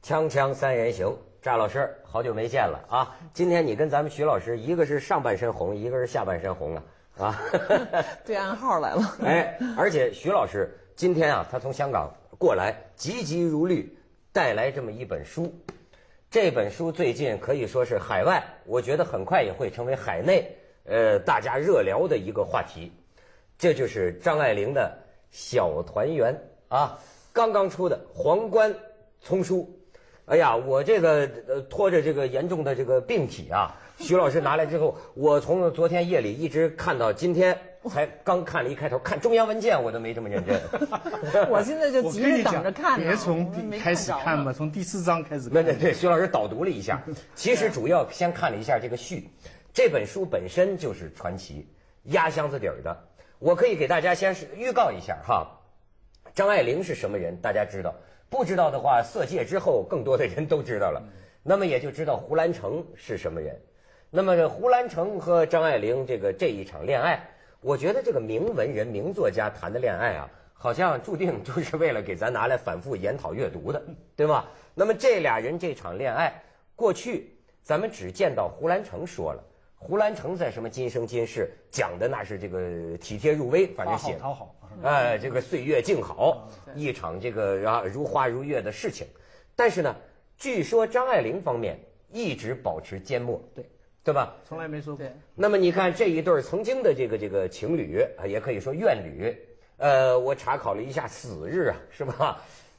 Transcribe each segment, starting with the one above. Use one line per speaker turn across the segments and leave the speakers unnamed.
锵锵三人行，扎老师好久没见了啊！今天你跟咱们徐老师，一个是上半身红，一个是下半身红啊！
对暗号来了。
哎，而且徐老师今天啊，他从香港过来，急急如律，带来这么一本书。这本书最近可以说是海外，我觉得很快也会成为海内大家热聊的一个话题。这就是张爱玲的《小团圆》啊，刚刚出的皇冠丛书。哎呀，我这个拖着这个严重的这个病体啊，徐老师拿来之后，我从昨天夜里一直看到今天，才刚看了一开头，看中央文件我都没这么认真。
我现在就急着等着看呢。
别从开始看吧，从第4章开始看。
对，徐老师导读了一下，其实主要先看了一下这个序。这本书本身就是传奇，压箱子底儿的。我可以给大家先预告一下哈，张爱玲是什么人，大家知道。不知道的话，色戒之后更多的人都知道了，那么也就知道胡兰成是什么人。那么这胡兰成和张爱玲这一场恋爱，我觉得这个名文人、名作家谈的恋爱啊，好像注定就是为了给咱拿来反复研讨阅读的，对吧？那么这俩人这场恋爱，过去咱们只见到胡兰成说了，胡兰成在什么今生今世讲的那是这个体贴入微，反正写
讨好。
这个岁月静好，一场这个如花如月的事情。但是呢，据说张爱玲方面一直保持缄默，对吧？
从来没说过。
那么你看这一对曾经的这个情侣，也可以说怨侣，我查考了一下死日啊，是吧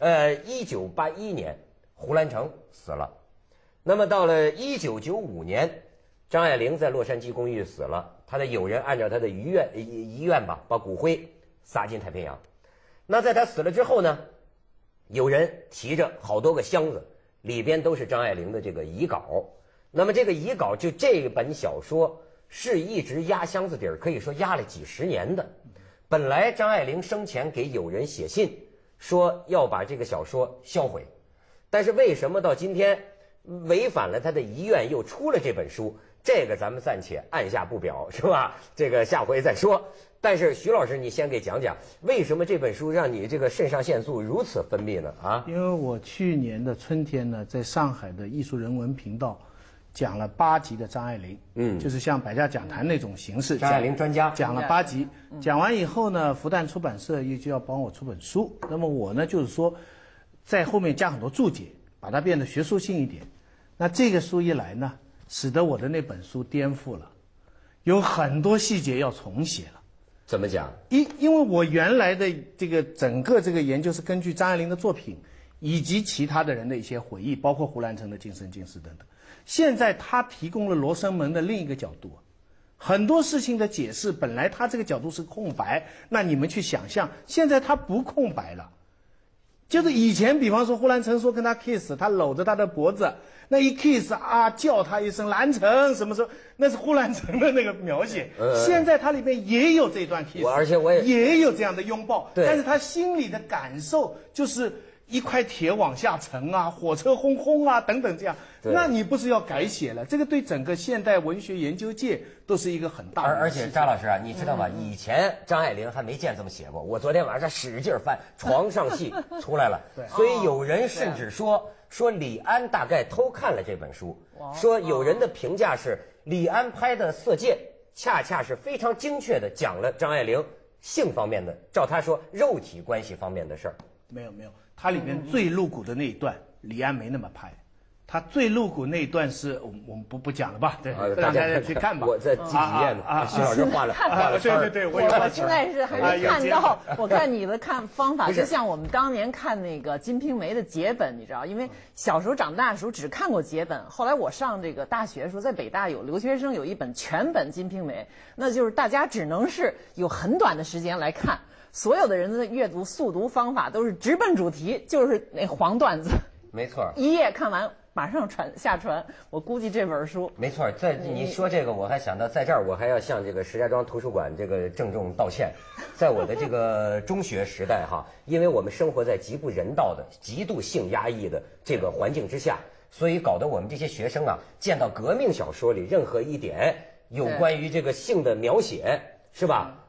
？1981年胡兰成死了，那么到了1995年，张爱玲在洛杉矶公寓死了，她的友人按照她的遗愿吧，把骨灰撒进太平洋。那在他死了之后呢，有人提着好多个箱子，里边都是张爱玲的这个遗稿。那么这个遗稿就这本小说是一直压箱子底儿，可以说压了几十年的。本来张爱玲生前给友人写信说要把这个小说销毁，但是为什么到今天违反了他的遗愿又出了这本书，这个咱们暂且按下不表，是吧？这个下回再说。但是徐老师，你先给讲讲为什么这本书让你这个肾上腺素如此分泌呢？啊，
因为我去年的春天呢，在上海的艺术人文频道讲了8集的张爱玲，就是像百家讲坛那种形式，
张爱玲专家
讲了8集。讲完以后呢，复旦出版社也就要帮我出本书，那么我呢就是说，在后面加很多注解，把它变得学术性一点。那这个书一来呢，使得我的那本书颠覆了，有很多细节要重写了。
怎么讲？
因为我原来的这个整个这个研究是根据张爱玲的作品以及其他的人的一些回忆，包括胡兰成的今生今世等等。现在他提供了罗生门的另一个角度，很多事情的解释本来他这个角度是空白，那你们去想象，现在他不空白了。就是以前比方说胡兰成说跟他 kiss， 他搂着他的脖子，那一 kiss 啊，叫他一声兰成什么时候，那是胡兰成的那个描写。现在他里面也有这段 kiss，
而且我
也有这样的拥抱，
对，
但是他心里的感受就是一块铁往下沉啊，火车轰轰啊等等这样。那你不是要改写了？这个对整个现代文学研究界都是一个很大的。
而且张老师啊，你知道吗？以前张爱玲还没见这么写过。我昨天晚上使劲翻，床上戏出来了。所以有人甚至说李安大概偷看了这本书，说有人的评价是李安拍的《色戒》恰恰是非常精确的讲了张爱玲性方面的，照他说肉体关系方面的事儿。
没有，它里面最露骨的那一段，李安没那么拍。他最露骨那一段是我们不讲了吧？对，让大家去看吧。
我在几页呢？徐老师画了
对，
我现在是还是看到，我看你的看方法，就像我们当年看那个《金瓶梅》的节本，你知道，因为小时候长大的时候只看过节本，后来我上这个大学的时候，在北大有留学生有一本全本《金瓶梅》，那就是大家只能是有很短的时间来看，所有的人的阅读速读方法都是直奔主题，就是那黄段子，
没错，
一页看完。马上下传，我估计这本书
没错。在你说这个，我还想到在这儿，我还要向这个石家庄图书馆这个郑重道歉。在我的这个中学时代哈，因为我们生活在极不人道的、极度性压抑的这个环境之下，所以搞得我们这些学生啊，见到革命小说里任何一点有关于这个性的描写，是吧？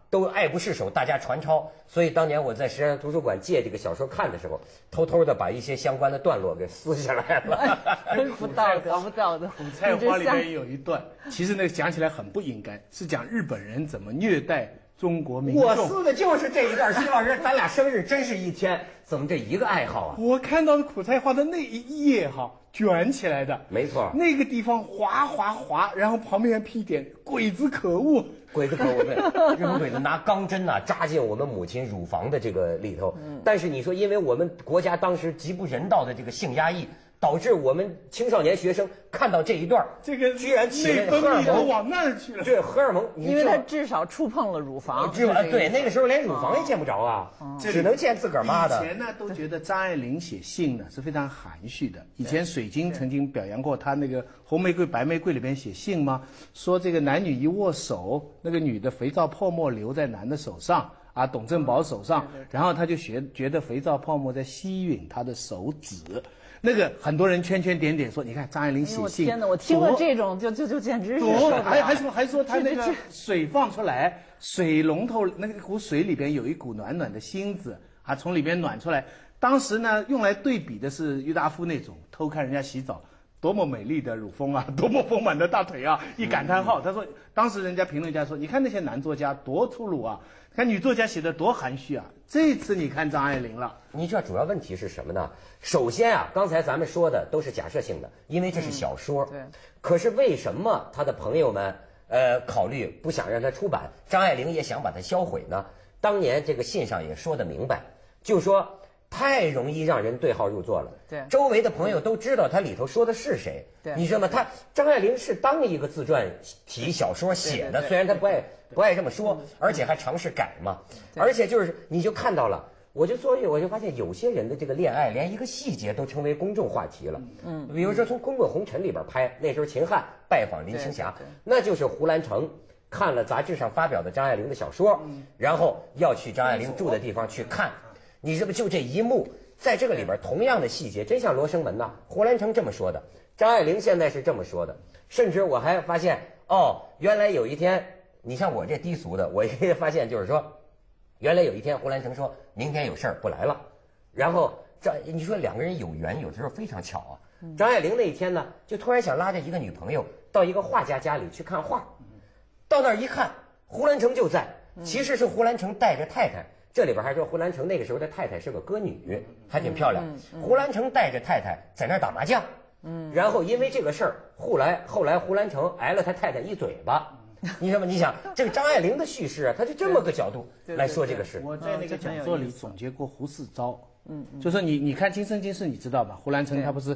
都爱不释手，大家传抄。所以当年我在石家庄图书馆借这个小说看的时候，偷偷的把一些相关的段落给撕下来了。
不道德，不道德。
苦菜花里面有一段，其实那个讲起来很不应该，是讲日本人怎么虐待中国民众。
我撕的就是这一段。徐老师，咱俩生日真是一天，怎么这一个爱好啊？
我看到的苦菜花的那一页哈，卷起来的，
没错，
那个地方划划划，然后旁边批点鬼子可恶。
鬼子可恶，对，日本鬼子拿钢针呐扎进我们母亲乳房的这个里头。但是你说，因为我们国家当时极不人道的这个性压抑，导致我们青少年学生看到这一段，
这个
居然起
内分泌都往那儿去了。
对，荷尔蒙，
因为它至少触碰了乳房。
对，那个时候连乳房也见不着啊，只能见自个儿妈的。
以前呢都觉得张爱玲写信呢是非常含蓄的。以前水晶曾经表扬过她那个《红玫瑰白玫瑰》里边写信吗？说这个男女一握手，那个女的肥皂泡沫留在男的手上。啊，董正宝手上，然后他就觉得肥皂泡沫在吸吮他的手指，那个很多人圈圈点点说，你看张爱玲写信，
天哪，我听了这种就简直是
还说他那个水放出来，水龙头那个股水里边有一股暖暖的芯子啊，从里边暖出来。当时呢，用来对比的是郁达夫那种偷看人家洗澡。多么美丽的乳峰啊，多么丰满的大腿啊！一感叹号，他说，当时人家评论家说，你看那些男作家多粗鲁啊，看女作家写的多含蓄啊。这次你看张爱玲了，
你知道主要问题是什么呢？首先啊，刚才咱们说的都是假设性的，因为这是小说。
对。
可是为什么他的朋友们考虑不想让他出版，张爱玲也想把它销毁呢？当年这个信上也说得明白，就说。太容易让人对号入座了。
对，
周围的朋友都知道他里头说的是谁。
对，
你知道吗？他张爱玲是当一个自传体小说写的，虽然他不爱这么说，而且还尝试改嘛。而且就是你就看到了，我就发现有些人的这个恋爱，连一个细节都成为公众话题了。比如说从《滚滚红尘》里边拍，那时候秦汉拜访林青霞，那就是胡兰成看了杂志上发表的张爱玲的小说，然后要去张爱玲住的地方去看。你是不是就这一幕，在这个里边同样的细节，真像罗生门呐？胡兰成这么说的，张爱玲现在是这么说的，甚至我还发现，原来有一天，你像我这低俗的，我也发现就是说，原来有一天胡兰成说明天有事儿不来了，然后你说两个人有缘，有时候非常巧啊。张爱玲那一天呢，就突然想拉着一个女朋友到一个画家家里去看画，到那儿一看，胡兰成就在，其实是胡兰成带着太太。这里边还说胡兰成那个时候的太太是个歌女，还挺漂亮。胡兰成带着太太在那儿打麻将，然后因为这个事儿，后来胡兰成挨了他太太一嘴巴。你知道吗？你想这个张爱玲的叙事啊，他就这么个角度来说这个事。
我在那个讲座里总结过胡四招，就说你看《今生今世》，你知道吧？胡兰成他不是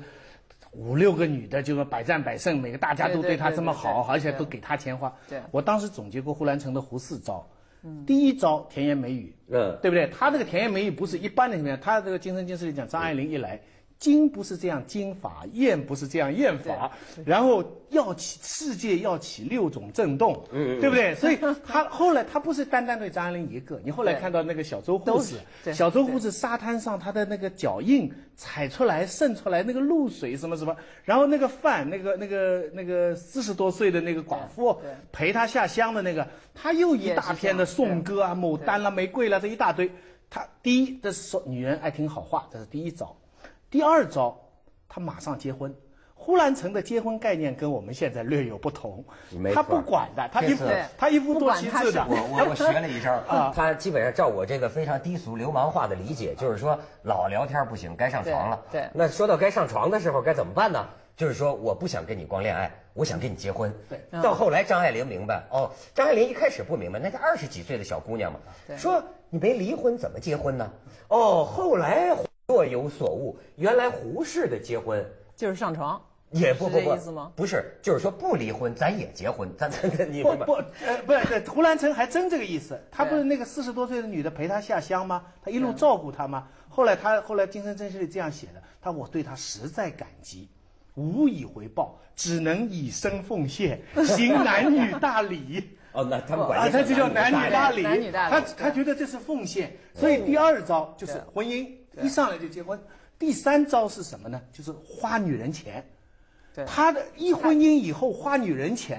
5、6个女的，就是百战百胜，每个大家都对他这么好，而且都给他钱花。我当时总结过胡兰成的胡四招。第一招甜言美语，对不对？他这个甜言美语不是一般的什么样，他这个《今生今世》里讲张爱玲一来，经不是这样经法，验不是这样验法，然后世界要起6种震动，对不对？所以他后来他不是单单对张爱玲一个，你后来看到那个小周护士，小周护士沙滩上他的那个脚印踩出来渗出来那个露水什么什么，然后那个饭那个40多岁的那个寡妇陪他下乡的那个，他又一大片的颂歌啊，牡丹啦、玫瑰啦，这一大堆。他第一，这是说女人爱听好话，这是第一招。第二招，他马上结婚。胡兰成的结婚概念跟我们现在略有不同，他不管的，他一夫多妻制的。
我学了一招啊，他基本上照我这个非常低俗流氓化的理解，就是说老聊天不行，该上床了。
对，
那说到该上床的时候该怎么办呢？就是说我不想跟你光恋爱，我想跟你结婚。
对，
到后来张爱玲明白，张爱玲一开始不明白，那是20几岁的小姑娘嘛，说你没离婚怎么结婚呢？后来若有所悟，原来胡适的结婚
就是上床。
也不
这意思吗？
不是，就是说不离婚，咱也结婚，你
不是，胡兰成还真这个意思。他不是那个40多岁的女的陪他下乡吗？他一路照顾他吗？后来《今生今世》里这样写的，我对他实在感激，无以回报，只能以身奉献，行男女大礼。
那他们管
他就叫男女大礼。
男女大礼，
他觉得这是奉献，所以第二招就是婚姻，一上来就结婚。第3招是什么呢？就是花女人钱。他的一婚姻以后花女人钱呢，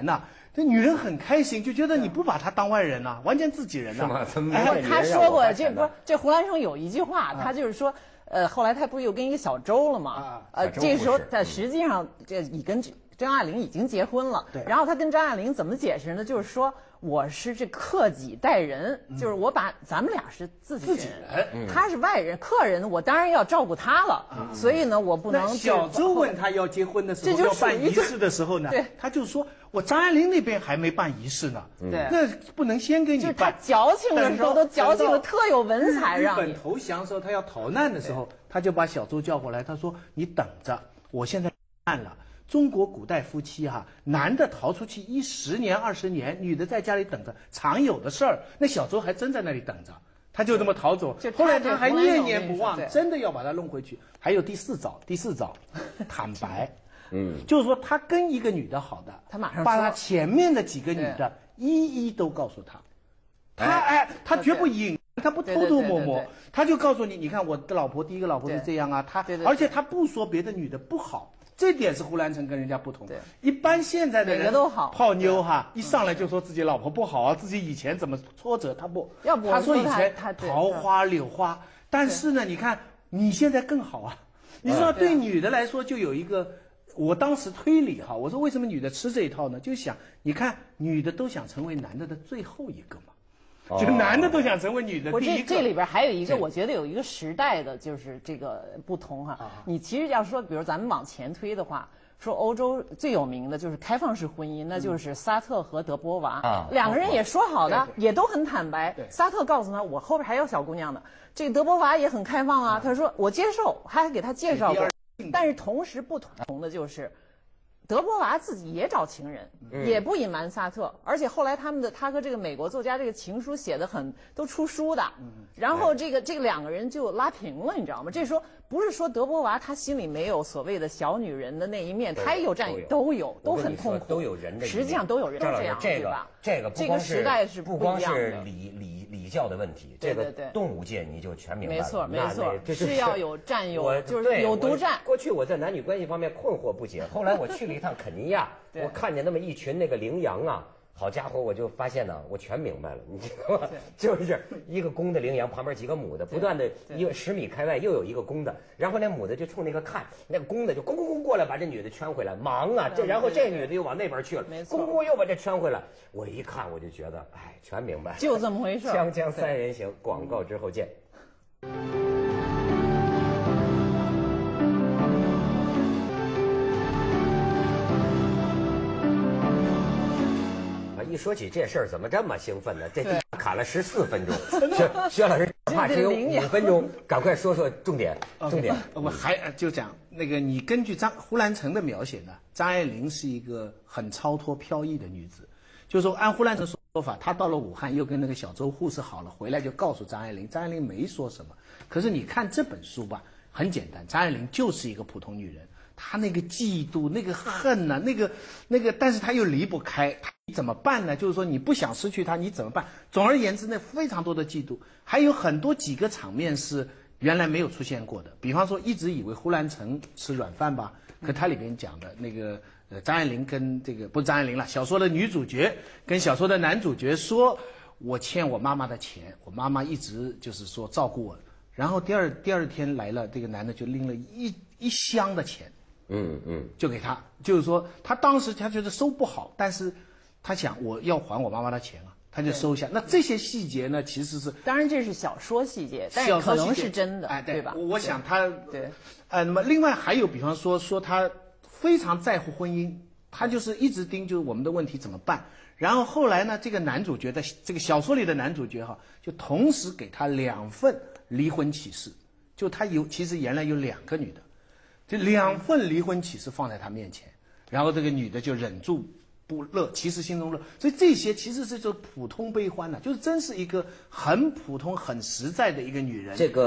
这女人很开心，就觉得你不把她当外人呐，完全自己人呐。
是吗？怎么
他说过，这胡兰成有一句话，他就是说，后来他不是又跟一个小周了吗？这时候他实际上已跟张爱玲已经结婚了。
对。
然后他跟张爱玲怎么解释呢？就是说我是这克己待人，就是我把咱们俩是自己人，他是外人客人，我当然要照顾他了。所以呢，我不能。
小周问他要结婚的时候，要办仪式的时候呢，他就说。我张爱玲那边还没办仪式呢，
对，
那不能先给你办。
就是他矫情的时候都矫情的特有文采，让
日本投降的时候，他要逃难的时候，他就把小周叫过来，他说：“你等着，我现在办了。中国古代夫妻哈，男的逃出去10年20年，女的在家里等着，常有的事儿。那小周还真在那里等着，他就这么逃走。后来他还念念不忘，真的要把他弄回去。还有第四招，坦白。”就是说他跟一个女的好的，
他马上
把他前面的几个女的一都告诉他，他绝不隐，他不偷偷摸摸，他就告诉你，你看我的老婆第一个老婆是这样啊，而且他不说别的女的不好，这点是胡兰成跟人家不同。一般现在的人
都好
泡妞哈，一上来就说自己老婆不好啊，自己以前怎么挫折，他不，他说以前桃花柳花，但是呢，你看你现在更好啊，你知道对女的来说就有一个。我当时推理哈，我说为什么女的吃这一套呢？就想你看，女的都想成为男的的最后一个嘛，就男的都想成为女的第一个。
这里边还有一个，我觉得有一个时代的就是这个不同哈。你其实要说，比如咱们往前推的话，说欧洲最有名的就是开放式婚姻，那就是萨特和德波娃，两个人也说好的，也都很坦白。萨特告诉他，我后边还有小姑娘呢。这个德波娃也很开放啊，他说我接受，还给他介绍过。但是同时不同的就是，德波娃自己也找情人，也不隐瞒萨特，而且后来他和这个美国作家这个情书写的都出书的，然后这个两个人就拉平了，你知道吗？这时候不是说德波娃他心里没有所谓的小女人的那一面，他也有占有，都很痛苦，
都有人的一面，
实际上都有人这样，对吧？
这个
时代是
不光是礼教的问题，这个动物界你就全明白了。
没错，是要有占有，就是有独占。
过去我在男女关系方面困惑不解，后来我去了一趟肯尼亚，我看见那么一群那个羚羊啊。好家伙，我就发现呢，我全明白了，你知道吗？就是一个公的羚羊旁边几个母的，不断的一个10米开外又有一个公的，然后那母的就冲那个看，那个公的就咣过来把这女的圈回来，忙啊，然后这女的又往那边去了，咣又把这圈回来。我一看我就觉得，哎，全明白了，
就这么回事。
锵锵三人行，广告之后见。一说起这事儿，怎么这么兴奋呢？这卡了14分钟，薛老师怕只有5分钟，赶快说说重点。
我还就讲那个，你根据胡兰成的描写呢，张爱玲是一个很超脱飘逸的女子，就是说按胡兰成说法，她到了武汉又跟那个小周护士好了，回来就告诉张爱玲，张爱玲没说什么。可是你看这本书吧，很简单，张爱玲就是一个普通女人。他那个嫉妒，那个恨呐、那个，但是他又离不开，你怎么办呢？就是说你不想失去他，你怎么办？总而言之，那非常多的嫉妒，还有几个场面是原来没有出现过的。比方说，一直以为胡兰成吃软饭吧，可他里边讲的那个张爱玲跟这个不是张爱玲了，小说的女主角跟小说的男主角说，我欠我妈妈的钱，我妈妈一直就是说照顾我，然后第二天来了，这个男的就拎了一箱的钱。就给他，就是说他当时他觉得收不好，但是他想我要还我妈妈的钱啊，他就收下。那这些细节呢，其实是
当然这是小说细节，但是可能是真的，对吧？
我想他
对，
那么另外还有，比方说他非常在乎婚姻，他就是一直盯就是我们的问题怎么办。然后后来呢，这个男主角的这个小说里的男主角哈，就同时给他2份离婚启事，就他其实原来有2个女的。这2份离婚启事放在他面前，然后这个女的就忍住不乐，其实心中乐。所以这些其实是就普通悲欢的，就是真是一个很普通、很实在的一个女人。
这个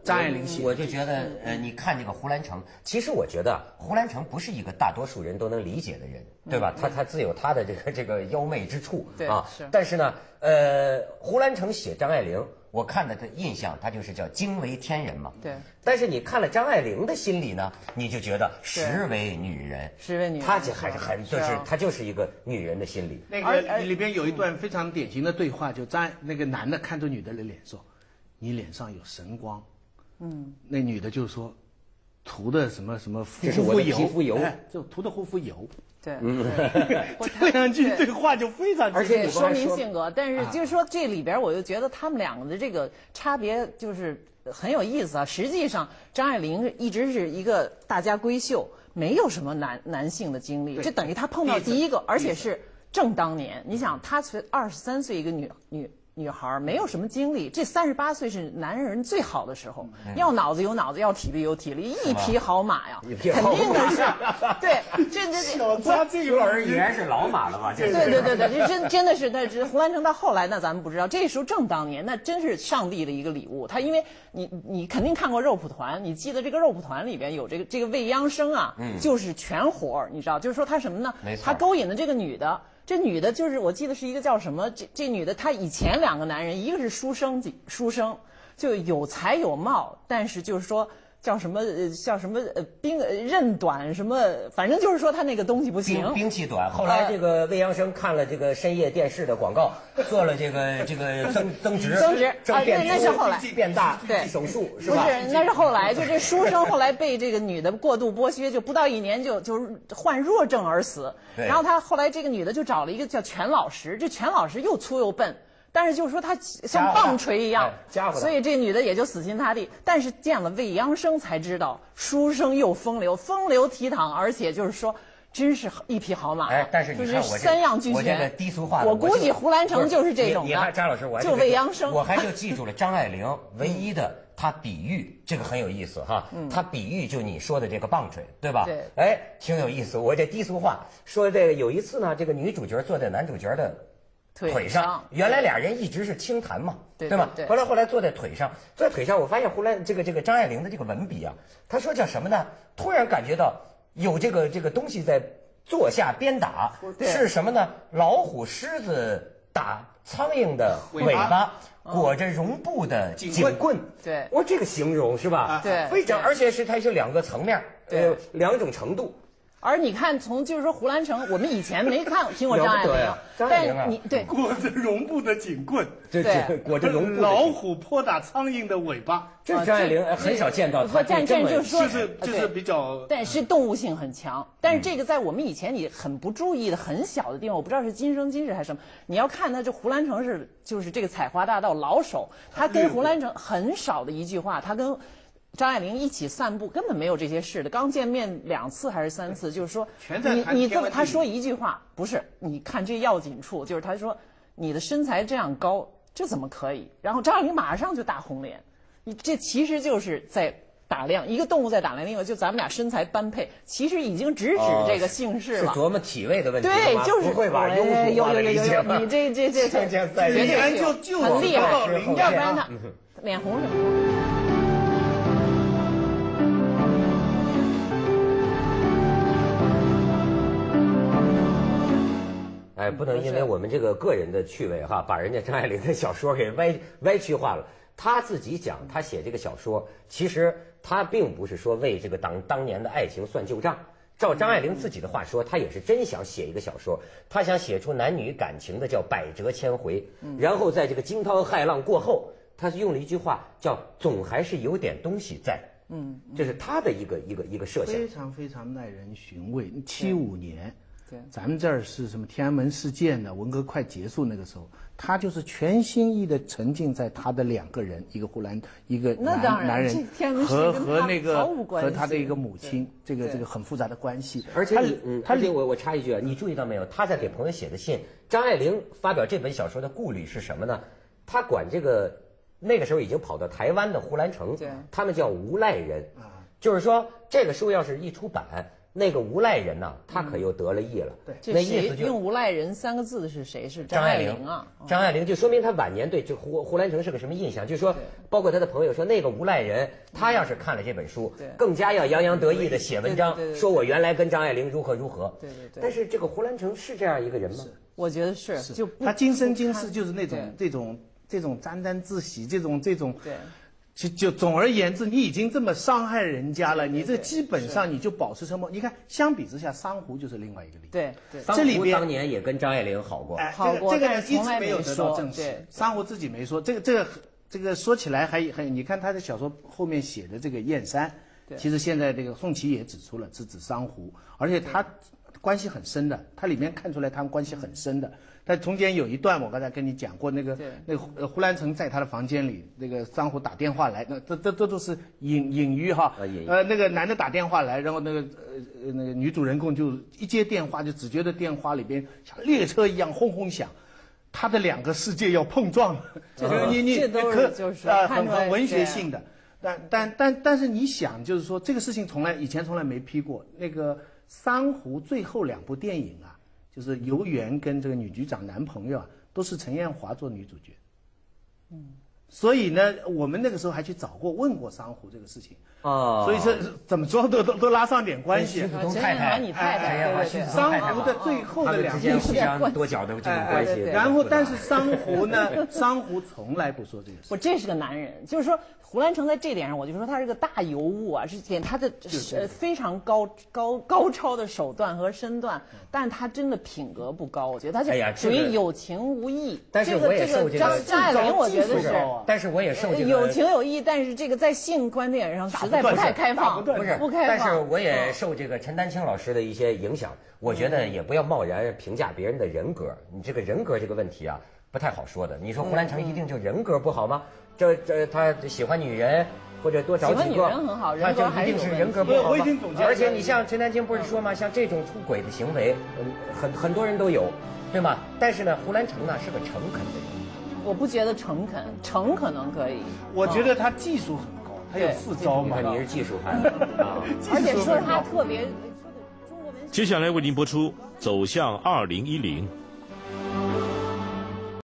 张爱玲写。
我就觉得，你看这个胡兰成，其实我觉得胡兰成不是一个大多数人都能理解的人，对吧？他自有他的这个妖媚之处啊。
是。
但是呢，胡兰成写张爱玲，我看的印象，他就是叫惊为天人嘛。
对。
但是你看了张爱玲的心理呢，你就觉得实为女人，
实为女人，
她就还是很就是她就是一个女人的心理。
那个里边有一段非常典型的对话，就那个男的看着女的的脸说：“你脸上有神光。”那女的就说：“涂的什么什么护肤油，
皮肤油，
就涂的护肤油。”
对，
这两句对话就非常，
而且说明性格。但是就是说这里边，我就觉得他们两个的这个差别就是很有意思啊。实际上，张爱玲一直是一个大家闺秀，没有什么男性的经历，这等于她碰到第一个，而且是正当年。你想，她23岁一个女孩，没有什么经历，这38岁是男人最好的时候，要脑子有脑子，要体力有体力，一匹好马呀，肯定的是，对，
这个而已然是老马了吧？
对，这真的是，那胡兰成到后来，那咱们不知道，这时候正当年，那真是上帝的一个礼物。他因为你肯定看过肉蒲团，你记得这个肉蒲团里边有这个未央生啊，就是全活，你知道，就是说他什么呢？他勾引的这个女的。这女的就是我记得是一个叫什么，这女的她以前2个男人，一个是书生就有才有貌，但是就是说叫什么刃短什么，反正就是说他那个东西不行，
兵器短。后来这个未央生看了这个深夜电视的广告，做了这个增值，
那是后来
变大，
对
手术是吧？
不是，那是后来，就这书生后来被这个女的过度剥削，就不到1年就患弱症而死。然后他后来这个女的就找了一个叫全老实，这全老实又粗又笨。但是就是说他像棒槌一样，所以这女的也就死心塌地。但是见了未央生才知道，书生又风流倜傥，而且就是说真是一匹好马。
但是你看我
3样俱全。
我这个低俗化，
我估计胡兰成就是这种的。
你看张老师，
就未央生，
我还就记住了张爱玲唯一的她比喻，这个很有意思哈。她比喻就你说的这个棒槌，对吧？
对。
挺有意思。我这低俗化说这个有一次呢，这个女主角坐在男主角的腿上，原来俩人一直是轻谈嘛，对吧？后来坐在腿上，我发现这个张爱玲的这个文笔啊，她说叫什么呢？突然感觉到有这个东西在坐下鞭打，是什么呢？老虎、狮子打苍蝇的尾巴，裹着绒布的警棍。
对，
我这个形容是吧？
对，
非常，而且它是2个层面，2种程度。
而你看，就是说胡兰成，我们以前没听过张爱玲，但你对
裹着绒布的警棍，
对，裹着绒布
老虎扑打苍蝇的尾巴，
这是张爱玲很少见到她
但就是说，
就是比较，
但是动物性很强。但是这个在我们以前你很不注意的很小的地方，我不知道是今生今世还是什么。你要看他这胡兰成就是这个采花大盗老手，他跟胡兰成很少的一句话，他跟张爱玲一起散步，根本没有这些事的。刚见面2次还是3次，就是说，你这么他说一句话，不是，你看这要紧处，就是他说你的身材这样高，这怎么可以？然后张爱玲马上就大红脸，你这其实就是在打量一个动物，在打量另一个，就咱们俩身材般配，其实已经直指这个姓氏了。
是琢磨体位的问题吗？
对，就是
不会吧？庸俗化的理解吗？
你这
语言就
很厉害，要不然他脸红什么？
不能因为我们这个个人的趣味哈，把人家张爱玲的小说给歪曲化了。他自己讲，他写这个小说，其实他并不是说为这个当年的爱情算旧账。照张爱玲自己的话说，他也是真想写一个小说，他想写出男女感情的叫百折千回，然后在这个惊涛骇浪过后，他用了一句话叫“总还是有点东西在”。这是他的一个设想，
非常非常耐人寻味。75年。咱们这儿是什么天安门事件的，文革快结束那个时候，他就是全心意的沉浸在他的2个人，一个一个男人和那个和他的一个母亲，这个很复杂的关系。
而且我插一句啊，你注意到没有？他在给朋友写的信，张爱玲发表这本小说的顾虑是什么呢？他管这个那个时候已经跑到台湾的胡兰成，他们叫无赖人，就是说这个书要是一出版。 那个无赖人呐，他可又得了意了。
对，
那意思就
用无赖人3个字的是谁？是
张爱玲
啊。
张爱玲就说明他晚年对这胡兰成是个什么印象？就说包括他的朋友说，那个无赖人，他要是看了这本书，更加要洋洋得意的写文章，说我原来跟张爱玲如何如何。
对。
但是这个胡兰成是这样一个人吗？
我觉得是，就
他今生今世就是那种这种沾沾自喜，这种。
对。
就总而言之，你已经这么伤害人家了，你这基本上你就保持沉默。你看，相比之下，珊瑚就是另外一个例子。
对，
这里边
当年也跟张爱玲好过，
好过，
这个一直
从来
没有得到证实。珊瑚自己没说。这个说起来还你看他的小说后面写的这个燕山，其实现在这个宋琦也指出了是指珊瑚，而且他关系很深的，他里面看出来他们关系很深的。但中间有一段我刚才跟你讲过，那个胡兰成在他的房间里，那个珊瑚打电话来，这都是隐喻哈。那个男的打电话来，然后那个女主人公就一接电话，就只觉得电话里边像列车一样轰轰响，他的2个世界要碰撞了。
这都是就是
很文学性的。但是你想，就是说这个事情以前从来没批过。那个珊瑚最后2部电影啊，就是游园跟这个女局长男朋友啊，都是陈艳华做女主角。所以呢，我们那个时候还去问过珊瑚这个事情。所以这怎么说都拉上点关系。
徐福东太太，
珊瑚的最后的2部
互相多角的这种关系。
然后，但是珊瑚呢，珊瑚从来不说这个事。
这是个男人，就是说胡兰成在这点上，我就说他是个大尤物啊，是点他的非常高超的手段和身段，但是他真的品格不高，我觉得他就属于有情无义。
但是我也受这个
张爱玲，我觉得是，
但是我也受这个
有情有义，但是这个在性观点上实在不太开放，不开放。
但是我也受这个陈丹青老师的一些影响，我觉得也不要贸然评价别人的人格。你这个人格这个问题啊，不太好说的。你说胡兰成一定就人格不好吗？他喜欢女人或者多找几个，
喜欢女人很好，人格
还是一定是人格不好吗？而且你像陈丹青不是说吗？像这种出轨的行为，很多人都有，对吗？但是呢，胡兰成呢是个诚恳的人。
我不觉得诚恳，诚可能可以。
我觉得他技术很高，他有4招嘛。
你是技术派啊，
而且说他特别。
接下来为您播出《走向2010》。